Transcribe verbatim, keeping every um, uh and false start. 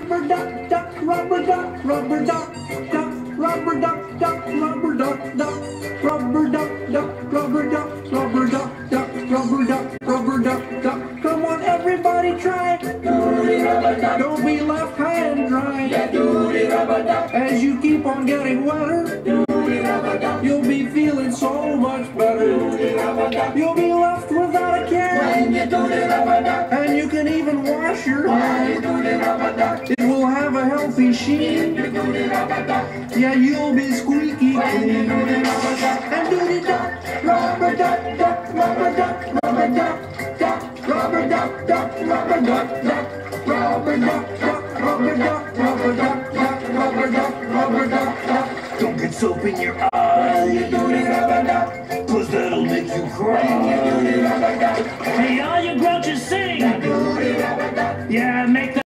rubber duck, duck, rubber duck, rubber duck, duck, rubber duck, duck, rubber duck, duck, rubber duck, duck, rubber duck, rubber duck, duck, rubber duck, rubber duck, duck. Come on, everybody, try it. Don't be left high and dry. As you keep on getting wetter, you'll be feeling so much better. You'll be left without a care, and you can even wash your hair. It will have a healthy sheen. Yeah, you'll be squeaky clean. And doody duck, rubber duck, duck, rubber duck, rubber duck, duck, rubber duck, duck, rubber duck, duck, rubber duck, duck, rubber duck, rubber duck, duck, rubber duck, rubber duck, duck. Don't get soap in your eye, cause that'll make you cry.